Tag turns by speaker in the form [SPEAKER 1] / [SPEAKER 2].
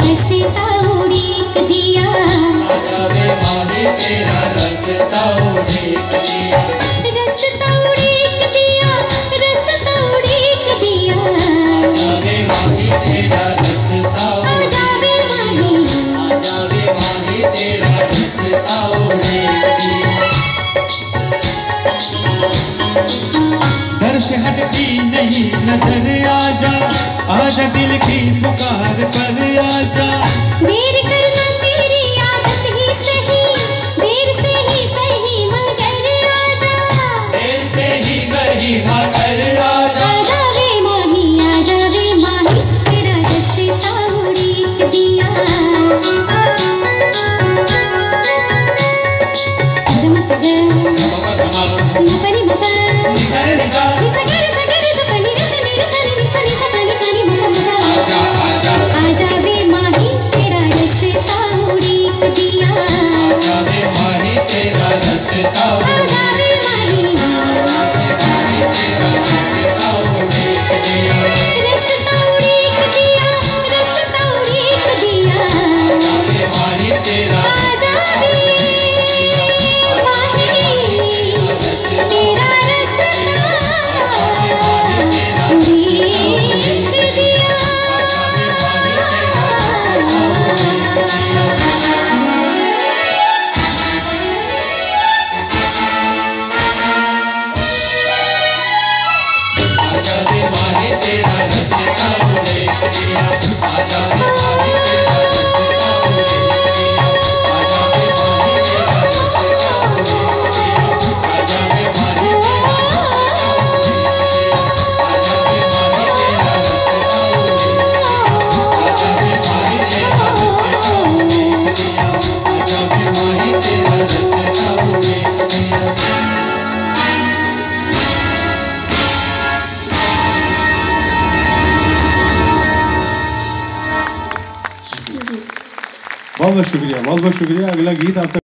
[SPEAKER 1] रस्ता उड़ीक दिया,
[SPEAKER 2] आजा वे माही तेरा रस्ता उड़ीक दिया,
[SPEAKER 1] रस्ता उड़ीक दिया, रस्ता उड़ीक दिया,
[SPEAKER 2] आजा वे माही तेरा रस्ता
[SPEAKER 1] आजा वे माही,
[SPEAKER 2] आजा वे माही तेरा रस्ता उड़ीक दिया। दर से हटती नहीं नजर, आजा आजा दिल की पुकार पर आजा।
[SPEAKER 1] देर करना तेरी आदत ही सही, देर से ही सही मगर आजा,
[SPEAKER 2] देर से ही सही मगर आजा,
[SPEAKER 1] आजा वे माही, आजा वे माही तेरा रस्ता उड़ीक दिया। सगम सगम नपनी मपा,
[SPEAKER 2] निसा रे निसा,
[SPEAKER 1] निसा गे रे सगे रे सपनी रे सनी रे सनी निसा निसा पानी पानी मपा मपा,
[SPEAKER 2] आजा आजा
[SPEAKER 1] आजा वे माही तेरा रस्ता उड़ीक दिया,
[SPEAKER 2] आजा वे माही तेरा रस्ता
[SPEAKER 1] आजा वे माही,
[SPEAKER 2] तेरा रस्ता उड़ीक दिया,
[SPEAKER 1] रस्ता उड़ीक दिया, रस्ता उड़ीक दिया,
[SPEAKER 2] आजा वे माही तेरा
[SPEAKER 1] आजा वे माही तेरा रस्ता उड़ीक दिया।
[SPEAKER 2] आजा वे माही तेरा रस्ता उड़ीक दिया, आजा वे माही तेरा रस्ता उड़ीक दिया, आजा वे माही तेरा रस्ता उड़ीक दिया, आजा वे माही तेरा आजा वे माही तेरा रस्ता उड़ीक दिया, आजा वे माही तेरा रस्ता उड़ीक दिया।
[SPEAKER 3] बहुत बहुत शुक्रिया, बहुत बहुत शुक्रिया। अगला गीत आप तक